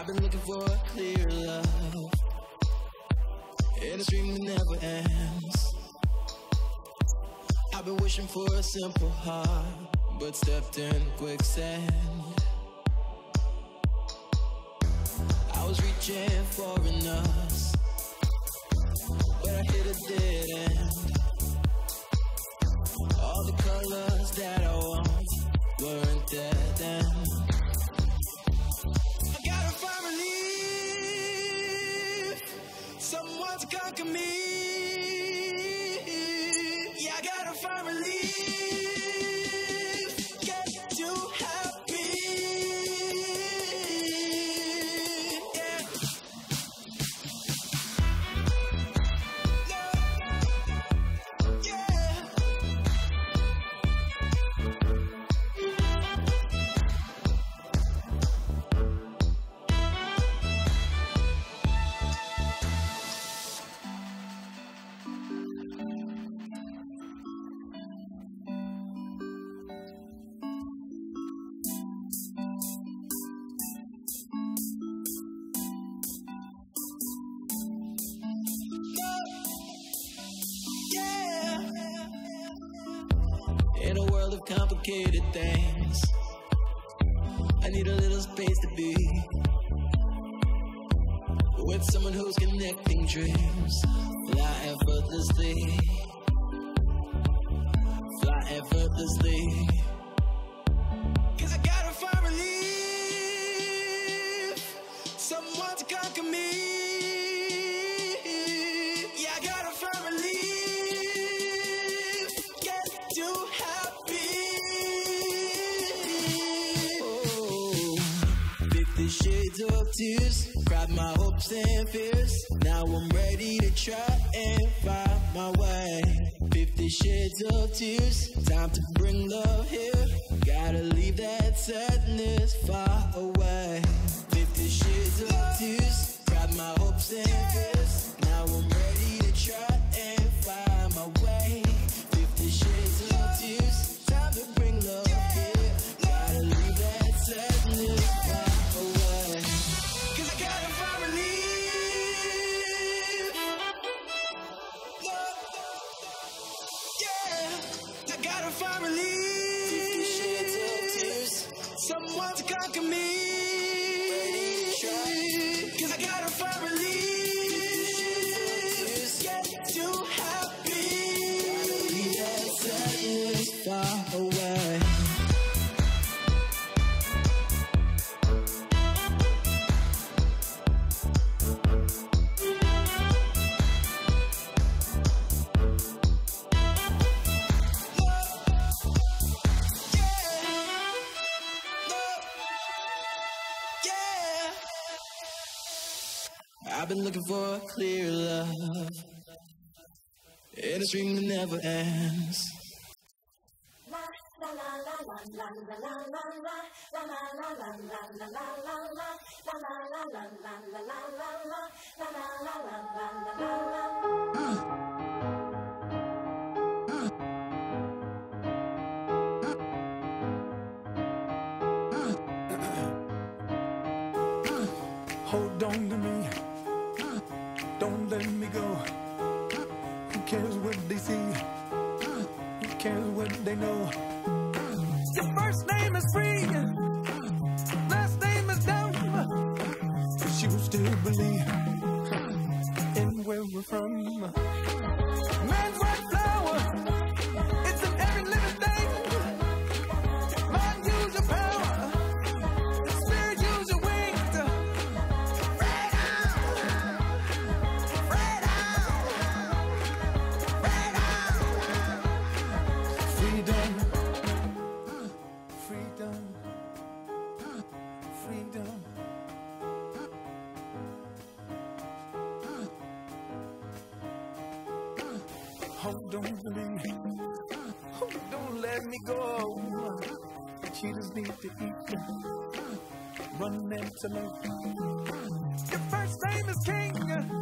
I've been looking for a clear love in a stream that never ends. I've been wishing for a simple heart, but stepped in quicksand. I was reaching for an us, but I hit a dead end. All the colors that I want weren't there then. I gotta find relief, someone to conquer me. Yeah, I gotta find relief, get too happy. Yeah. No. Yeah. In a world of complicated things, I need a little space to be with someone who's connecting dreams. Fly effortlessly, fly effortlessly. 'Cause I gotta find relief, someone to conquer me. Yeah, I gotta find relief, get too happy. Oh, 50 shades of tears, cried my hopes and fears. Now I'm ready to try and find my way. 50 shades of tears, time to bring love here. Gotta leave that sadness far away. 50 shades of tears, cried my hopes and fears. Now I'm ready to try and find my way. 50 shades of tears, time to bring love here. Gotta leave that sadness far away. 'Cause I gotta find relief. Yeah, I gotta find relief. 50 shades of tears, someone to conquer me. Ready to try. 'Cause I gotta find relief, get too happy. Gotta leave that sadness far away. I've been looking for a clear love in a stream that never ends. Hold on to me, don't let me go. Who cares what they see? Who cares what they know? Your first name is free, last name is dumb, but you still believe in where we're from. Man's white flower, it's in every living thing. Mind, use your power, spirit, use your wings. Freedom, freedom, freedom. Hold on to me, don't let me go. Cheetahs need to eat, run into love. Your first name is King.